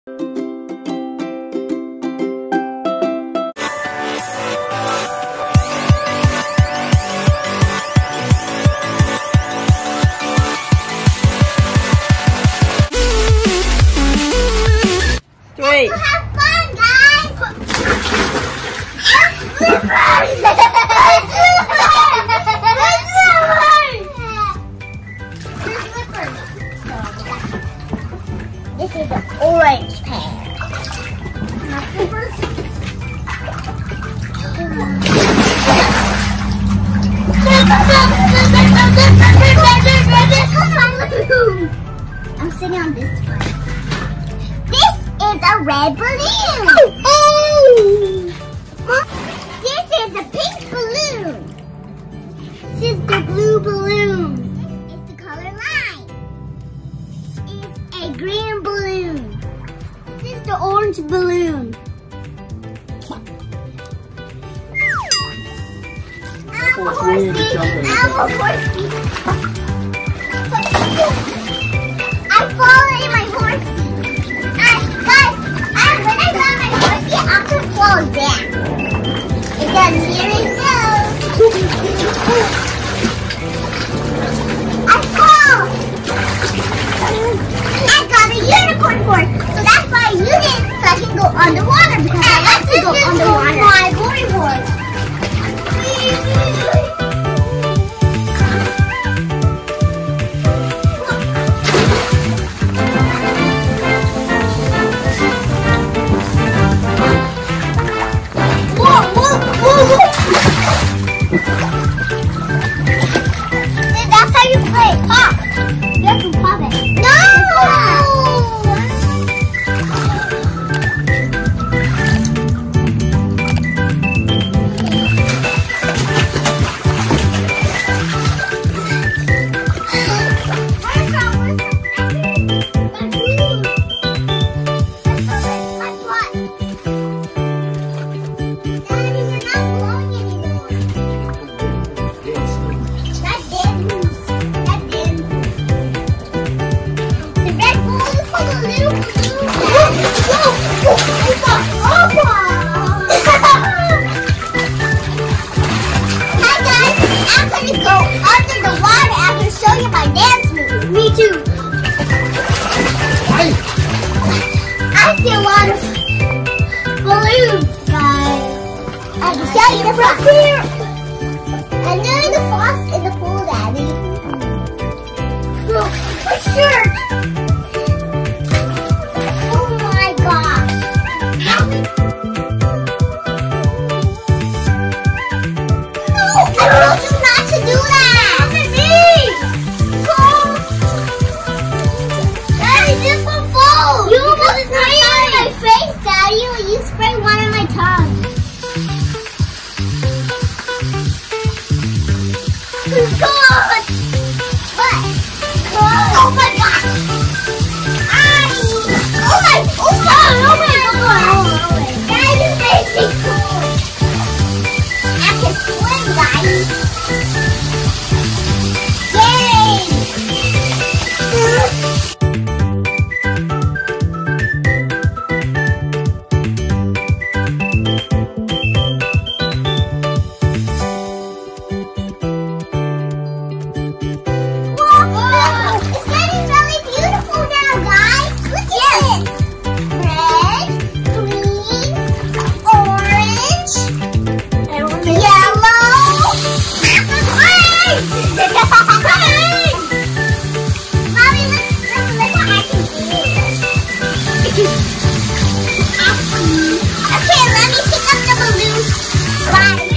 Three. Have fun, guys! This is an orange pair. My slippers. I'm sitting on this one. This is a red balloon. Oh! This is a pink balloon. This is the blue balloon. This is the color line. This is a green balloon. This is the orange balloon. I'm a horsey. I'm a horsey. I fall in my horsey. Guys, when I got my horsey, I could fall down. Because here it goes. I fall. I got a unicorn board. So that's why you didn't, so I can go underwater. Because I like to go underwater. My board. That's how you play. Pop. You have to pop it. No! I see a lot of balloons, guys. I can show you the front here. And there's the frost in the pool, Daddy. Look, my shirt. Oh my gosh. No, I told you not to do that. Look at me. Daddy, this one falls. You almost sprayed on my face, Daddy. You sprayed one on my tongue. God! What? Oh my gosh! Oh my! Daddy, you made me cool. I can swim, guys. Yay! Okay, let me pick up the balloon. Bye.